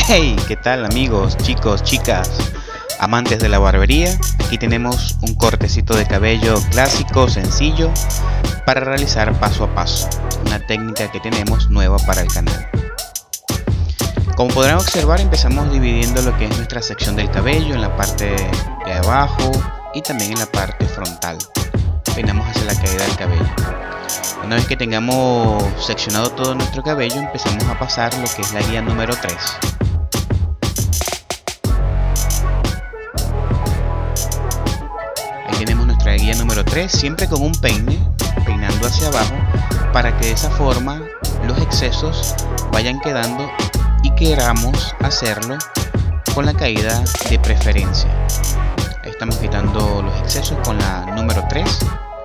Hey, ¿qué tal amigos, chicos, chicas, amantes de la barbería? Aquí tenemos un cortecito de cabello clásico, sencillo, para realizar paso a paso. Una técnica que tenemos nueva para el canal. Como podrán observar, empezamos dividiendo lo que es nuestra sección del cabello en la parte de abajo y también en la parte frontal. Peinamos hacia la caída del cabello. Una vez que tengamos seccionado todo nuestro cabello, empezamos a pasar lo que es la guía número 3. Ahí tenemos nuestra guía número 3, siempre con un peine, peinando hacia abajo, para que de esa forma los excesos vayan quedando y queramos hacerlo con la caída de preferencia. Ahí estamos quitando los excesos con la número 3.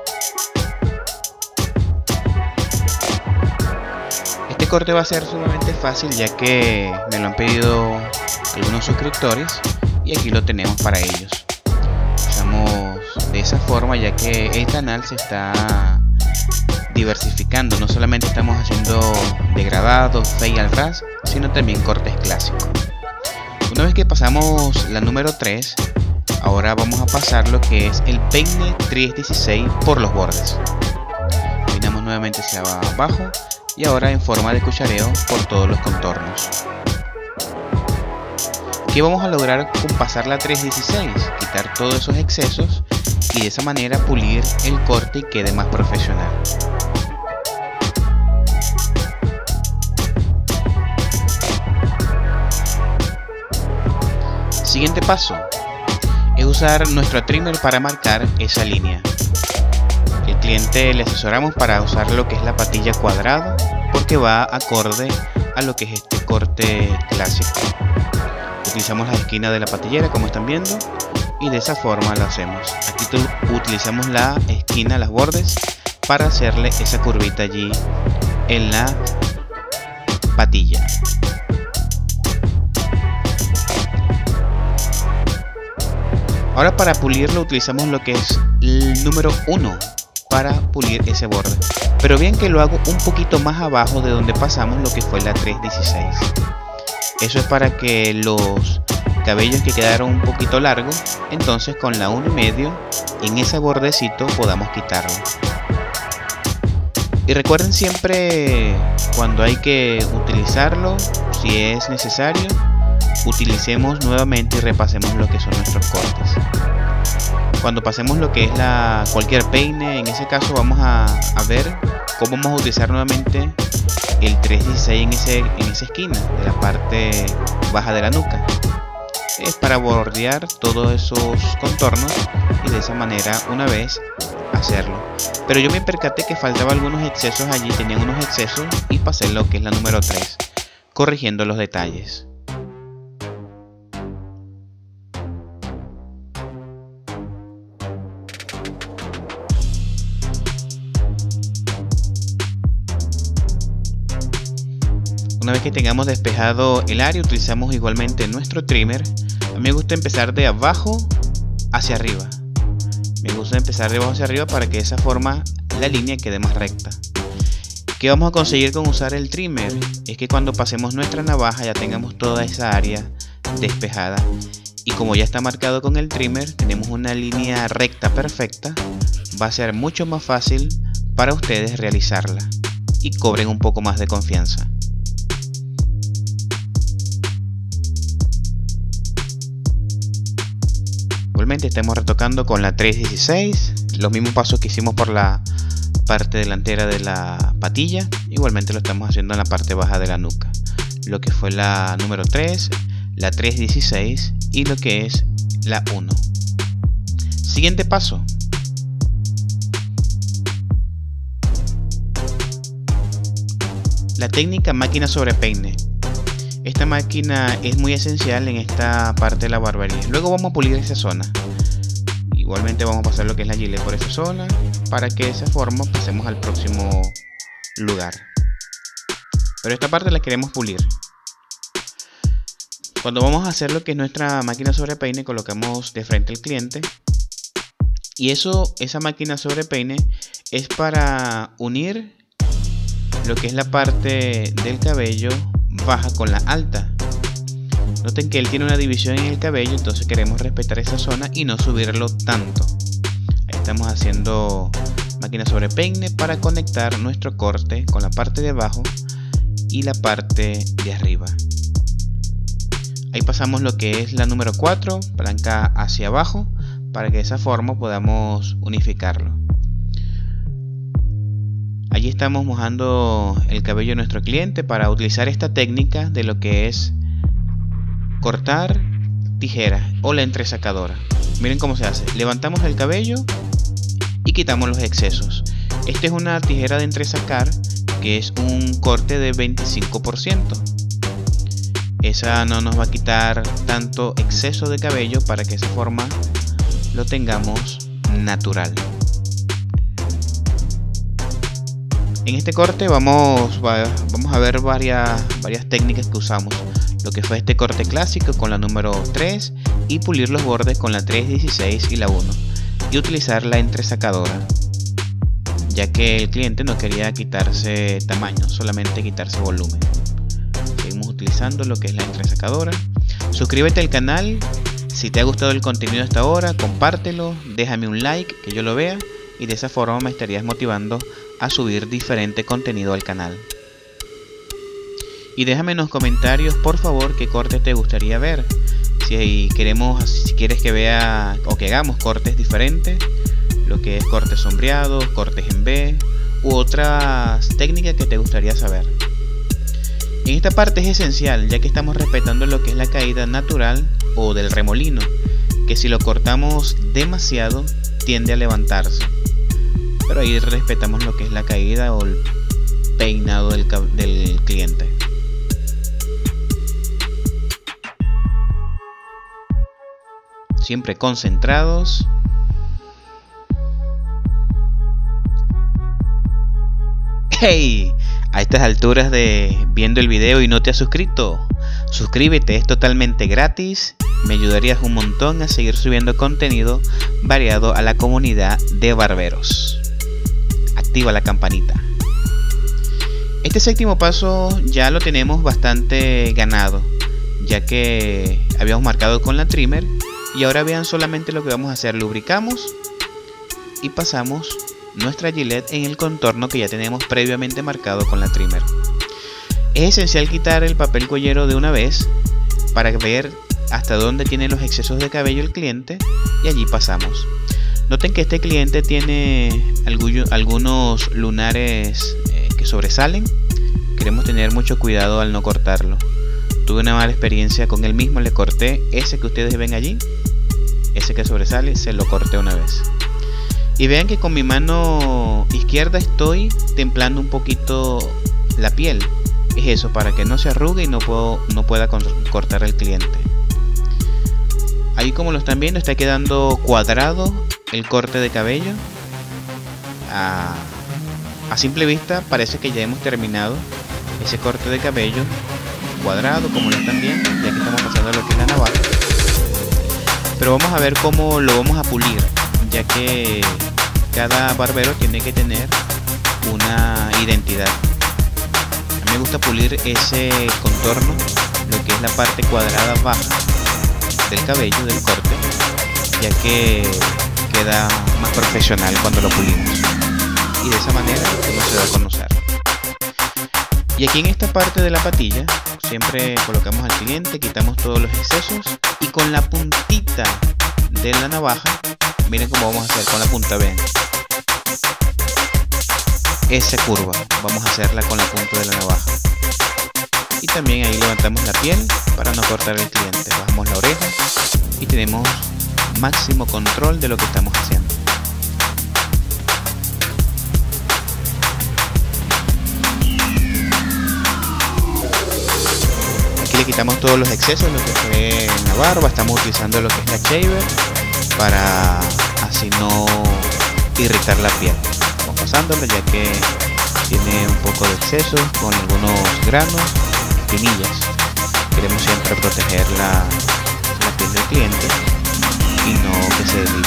Este corte va a ser sumamente fácil, ya que me lo han pedido algunos suscriptores y aquí lo tenemos para ellos. Estamos de esa forma, ya que el canal se está diversificando. No solamente estamos haciendo degradados, fade al ras, sino también cortes clásicos. Una vez que pasamos la número 3, ahora vamos a pasar lo que es el peine 316 por los bordes. Peinamos nuevamente hacia abajo y ahora en forma de cuchareo por todos los contornos. ¿Qué vamos a lograr con pasar la 316? Quitar todos esos excesos y de esa manera pulir el corte y quede más profesional. Siguiente paso es usar nuestro trimmer para marcar esa línea. El cliente le asesoramos para usar lo que es la patilla cuadrada, porque va acorde a lo que es este corte clásico. Utilizamos la esquina de la patillera, como están viendo, y de esa forma lo hacemos. Aquí utilizamos la esquina, los bordes, para hacerle esa curvita allí en la patilla. Ahora, para pulirlo utilizamos lo que es el número 1 para pulir ese borde, pero bien que lo hago un poquito más abajo de donde pasamos lo que fue la 316. Eso es para que los cabellos que quedaron un poquito largos, entonces con la 1,5 en ese bordecito podamos quitarlo. Y recuerden siempre, cuando hay que utilizarlo, si es necesario, utilicemos nuevamente y repasemos lo que son nuestros cortes. Cuando pasemos lo que es cualquier peine, en ese caso vamos a ver cómo vamos a utilizar nuevamente el 316 en esa esquina de la parte baja de la nuca. Es para bordear todos esos contornos y de esa manera una vez hacerlo. Pero yo me percaté que faltaba algunos excesos allí, tenían unos excesos y pasé lo que es la número 3, corrigiendo los detalles. Una vez que tengamos despejado el área, utilizamos igualmente nuestro trimmer. A mí me gusta empezar de abajo hacia arriba. Me gusta empezar de abajo hacia arriba para que de esa forma la línea quede más recta. ¿Qué vamos a conseguir con usar el trimmer? Es que cuando pasemos nuestra navaja ya tengamos toda esa área despejada. Y como ya está marcado con el trimmer, tenemos una línea recta perfecta. Va a ser mucho más fácil para ustedes realizarla y cobren un poco más de confianza. Igualmente estamos retocando con la 316, los mismos pasos que hicimos por la parte delantera de la patilla, igualmente lo estamos haciendo en la parte baja de la nuca. Lo que fue la número 3, la 316 y lo que es la 1. Siguiente paso. La técnica máquina sobre peine. Esta máquina es muy esencial en esta parte de la barbería. Luego vamos a pulir esa zona. Igualmente vamos a pasar lo que es la gilet por esa zona, para que de esa forma pasemos al próximo lugar. Pero esta parte la queremos pulir. Cuando vamos a hacer lo que es nuestra máquina sobre peine, colocamos de frente al cliente. Y esa máquina sobre peine es para unir lo que es la parte del cabello baja con la alta. Noten que él tiene una división en el cabello, entonces queremos respetar esa zona y no subirlo tanto. Ahí estamos haciendo máquina sobre peine para conectar nuestro corte con la parte de abajo y la parte de arriba. Ahí pasamos lo que es la número 4, palanca hacia abajo, para que de esa forma podamos unificarlo. Allí estamos mojando el cabello de nuestro cliente para utilizar esta técnica de lo que es cortar tijera o la entresacadora. Miren cómo se hace. Levantamos el cabello y quitamos los excesos. Esta es una tijera de entresacar que es un corte de 25%. Esa no nos va a quitar tanto exceso de cabello para que de esa forma lo tengamos natural. En este corte vamos a ver varias técnicas que usamos. Lo que fue este corte clásico con la número 3 y pulir los bordes con la 3.16 y la 1 y utilizar la entresacadora, ya que el cliente no quería quitarse tamaño, solamente quitarse volumen. Seguimos utilizando lo que es la entresacadora. Suscríbete al canal si te ha gustado el contenido hasta ahora, compártelo, déjame un like que yo lo vea y de esa forma me estarías motivando a subir diferente contenido al canal. Y déjame en los comentarios por favor qué corte te gustaría ver. Si quieres que vea o que hagamos cortes diferentes, lo que es cortes sombreados, cortes en B u otras técnicas que te gustaría saber. En esta parte es esencial, ya que estamos respetando lo que es la caída natural o del remolino, que si lo cortamos demasiado tiende a levantarse, pero ahí respetamos lo que es la caída o el peinado del cliente. Siempre concentrados. ¡Hey! A estas alturas de viendo el video y no te has suscrito, suscríbete, es totalmente gratis. Me ayudarías un montón a seguir subiendo contenido variado a la comunidad de barberos. Activa la campanita. Este séptimo paso ya lo tenemos bastante ganado, ya que habíamos marcado con la trimmer. Y ahora vean solamente lo que vamos a hacer. Lubricamos y pasamos nuestra Gillette en el contorno que ya tenemos previamente marcado con la trimmer. Es esencial quitar el papel cuellero de una vez para ver hasta dónde tiene los excesos de cabello el cliente y allí pasamos. Noten que este cliente tiene algunos lunares que sobresalen. Queremos tener mucho cuidado al no cortarlo. Tuve una mala experiencia con él mismo, le corté ese que ustedes ven allí, ese que sobresale, se lo corté una vez. Y vean que con mi mano izquierda estoy templando un poquito la piel. Es eso, para que no se arrugue y no pueda cortar el cliente. Ahí como lo están viendo está quedando cuadrado el corte de cabello. A simple vista parece que ya hemos terminado ese corte de cabello cuadrado, como lo están viendo. Ya que estamos pasando a lo que es la navaja, pero vamos a ver cómo lo vamos a pulir, ya que cada barbero tiene que tener una identidad. A mí me gusta pulir ese contorno, lo que es la parte cuadrada baja del cabello del corte, ya que queda más profesional cuando lo pulimos y de esa manera uno se da a conocer. Y aquí en esta parte de la patilla siempre colocamos al cliente, quitamos todos los excesos y con la puntita de la navaja, miren cómo vamos a hacer con la punta, ven, esa curva vamos a hacerla con la punta de la navaja. Y también ahí levantamos la piel para no cortar el cliente, bajamos la oreja y tenemos máximo control de lo que estamos haciendo. Aquí le quitamos todos los excesos, lo que fue en la barba. Estamos utilizando lo que es la shaver para así no irritar la piel. Vamos pasándolo ya que tiene un poco de exceso con algunos granos, espinillas. Queremos siempre proteger la piel del cliente y no que se irrite.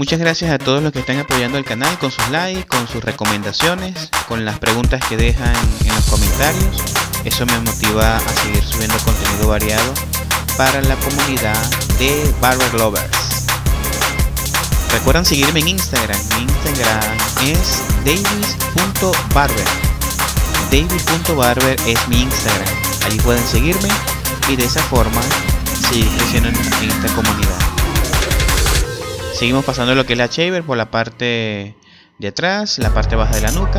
Muchas gracias a todos los que están apoyando el canal con sus likes, con sus recomendaciones, con las preguntas que dejan en los comentarios. Eso me motiva a seguir subiendo contenido variado para la comunidad de Barber Lovers. Recuerden seguirme en Instagram. Mi Instagram es davis.barber. Davis.barber es mi Instagram. Allí pueden seguirme y de esa forma seguir creciendo en esta comunidad. Seguimos pasando lo que es la shaver por la parte de atrás, la parte baja de la nuca.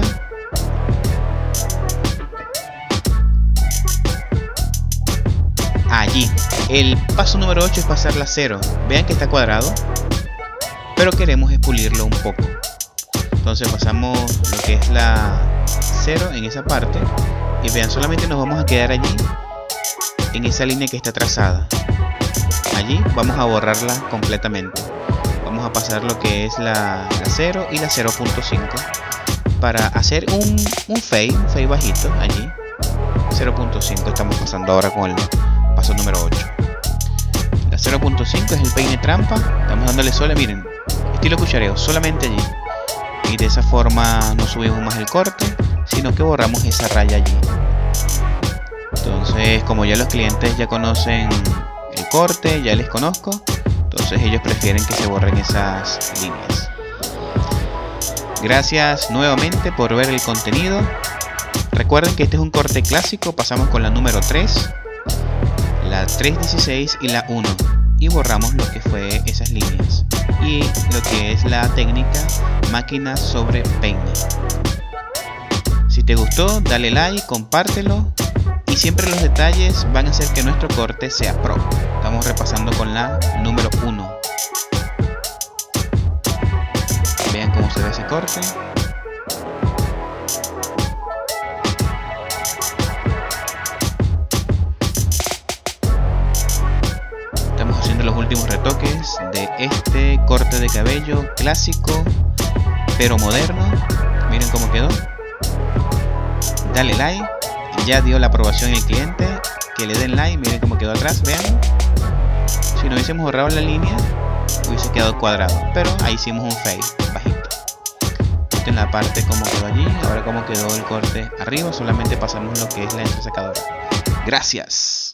Allí. El paso número 8 es pasar la cero. Vean que está cuadrado, pero queremos pulirlo un poco. Entonces pasamos lo que es la cero en esa parte. Y vean, solamente nos vamos a quedar allí, en esa línea que está trazada. Allí vamos a borrarla completamente. Vamos a pasar lo que es la 0 y la 0.5 para hacer un fade bajito allí. 0.5 estamos pasando ahora con el paso número 8. La 0.5 es el peine trampa. Estamos dándole miren, estilo cuchareo, solamente allí. Y de esa forma no subimos más el corte, sino que borramos esa raya allí. Entonces, como ya los clientes ya conocen el corte, ya les conozco, entonces ellos prefieren que se borren esas líneas. Gracias nuevamente por ver el contenido. Recuerden que este es un corte clásico. Pasamos con la número 3, la 3.16 y la 1 y borramos lo que fue esas líneas y lo que es la técnica máquina sobre peine. Si te gustó, dale like, compártelo. Y siempre los detalles van a hacer que nuestro corte sea pro. Estamos repasando con la número 1. Vean cómo se ve ese corte. Estamos haciendo los últimos retoques de este corte de cabello clásico pero moderno. Miren cómo quedó. Dale like. Ya dio la aprobación el cliente, que le den like. Miren cómo quedó atrás, vean. Si no hubiésemos borrado la línea, hubiese quedado cuadrado, pero ahí hicimos un fade bajito. En la parte como quedó allí, ahora como quedó el corte arriba, solamente pasamos lo que es la entresecadora. Gracias.